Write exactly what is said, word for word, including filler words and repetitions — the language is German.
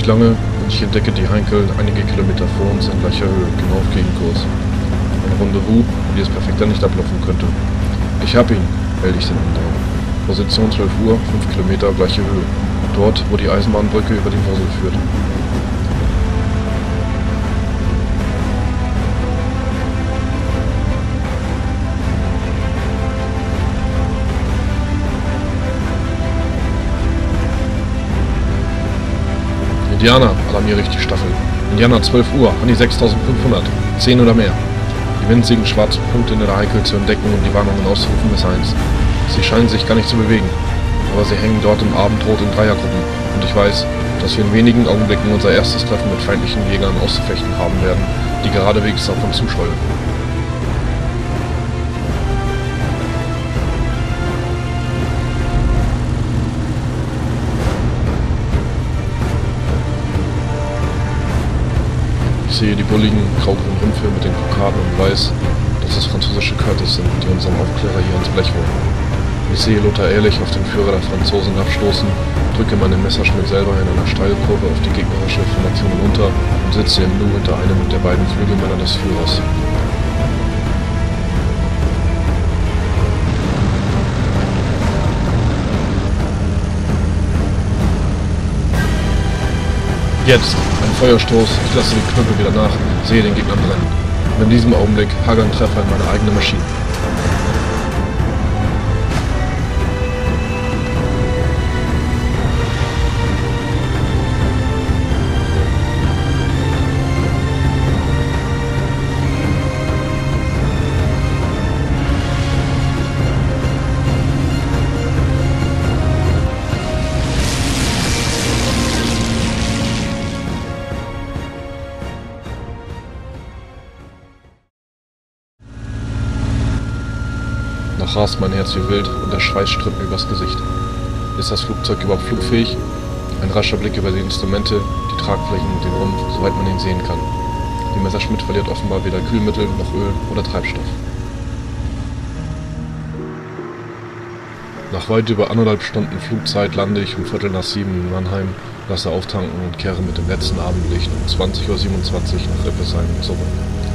nicht lange und ich entdecke die Heinkel einige Kilometer vor uns in gleicher Höhe, genau auf Gegenkurs. Ein Rendezvous, wie es perfekter nicht ablaufen könnte. Ich hab ihn, melde ich den anderen. Position zwölf Uhr, fünf Kilometer, gleiche Höhe. Dort, wo die Eisenbahnbrücke über die Mosel führt. Indianer, alarmiere ich die Staffel. Indianer, zwölf Uhr, an die sechstausendfünfhundert. zehn oder mehr. Die winzigen schwarzen Punkte in der Heinkel zu entdecken und die Warnungen auszurufen ist eins. Sie scheinen sich gar nicht zu bewegen. Aber sie hängen dort im Abendrot in Dreiergruppen. Und ich weiß, dass wir in wenigen Augenblicken unser erstes Treffen mit feindlichen Jägern auszufechten haben werden, die geradewegs auf uns zusteuern. Ich sehe die bulligen, graugrünen Rümpfe mit den Kokarden und weiß, dass es französische Curtis sind, die unseren Aufklärer hier ins Blech holen. Ich sehe Lothar Ehrlich auf den Führer der Franzosen abstoßen, drücke meinen Messerschmitt selber in einer Steilkurve auf die gegnerische Formation hinunter und sitze im Nu hinter einem der beiden Flügelmänner des Führers. Jetzt, ein Feuerstoß, ich lasse die Knüppel wieder nach, sehe den Gegner brennen. Und in diesem Augenblick hagel ein Treffer in meine eigene Maschine. Noch rast mein Herz wie wild und der Schweiß strömt mir übers Gesicht. Ist das Flugzeug überhaupt flugfähig? Ein rascher Blick über die Instrumente, die Tragflächen und den Rumpf, soweit man ihn sehen kann. Die Messerschmitt verliert offenbar weder Kühlmittel noch Öl oder Treibstoff. Nach weit über anderthalb Stunden Flugzeit lande ich um Viertel nach sieben in Mannheim, lasse auftanken und kehre mit dem letzten Abendlicht um zwanzig Uhr siebenundzwanzig nach Rippesheim zurück.